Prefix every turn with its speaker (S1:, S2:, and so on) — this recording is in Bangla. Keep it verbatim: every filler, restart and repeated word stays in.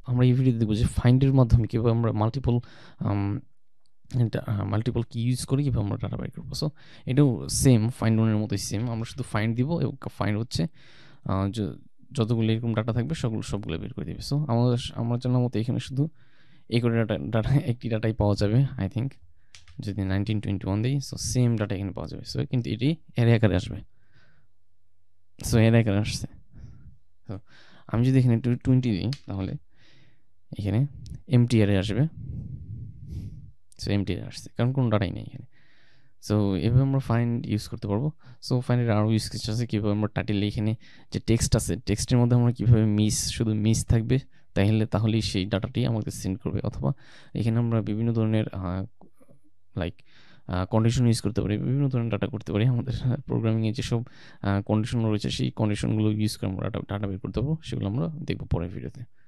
S1: আমরা এই ভিডিওতে দেখবো যে ফাইন্ডের মাধ্যমে কীভাবে আমরা মাল্টিপল মাল্টিপল কি ইউজ করি কীভাবে আমরা ডাটা বের করবো। সো এটাও সেম ফাইন্ড ওয়ানের মতোই সেম, আমরা শুধু ফাইন্ড দিব এবং ফাইন্ড হচ্ছে যতগুলো এরকম ডাটা থাকবে সবগুলো সবগুলো বের করে দেবে। সো আমাদের আমার জানার মতো এখানে শুধু এই করে ডাটা ডাটা একটি ডাটাই পাওয়া যাবে আই থিঙ্ক, যদি নাইনটিন টোয়েন্টি ওয়ান দিই। সো সেম ডাটা এখানে পাওয়া যাবে। সো কিন্তু এটি অ্যারে আকারে আসবে। সো অ্যারে আকারে আসছে। তো আমি যদি এখানে টোয়েন্টি দিই তাহলে এখানে এমটি অ্যারে আসবে। সো এমটি অ্যারে আসছে কারণ কোনো ডাটাই নেই এখানে। সো এভাবে আমরা ফাইন্ড ইউজ করতে পারবো। সো ফাইন্ডের আরও ইউজ কেস আছে কীভাবে আমরা টাইটেলে এখানে যে টেক্সট আছে টেক্সটের মধ্যে আমরা কীভাবে মিস শুধু মিস থাকবে তাহলে তাহলেই সেই ডাটাটি আমাকে সেন্ড করবে, অথবা এখানে আমরা বিভিন্ন ধরনের লাইক কন্ডিশন ইউজ করতে পারি, বিভিন্ন ধরনের ডাটা করতে পারি। আমাদের প্রোগ্রামিংয়ে যেসব কন্ডিশন রয়েছে সেই কন্ডিশনগুলো ইউজ করে আমরা ডাটা ডাটা বের করতে পারবো, সেগুলো আমরা দেখবো পরের ভিডিওতে।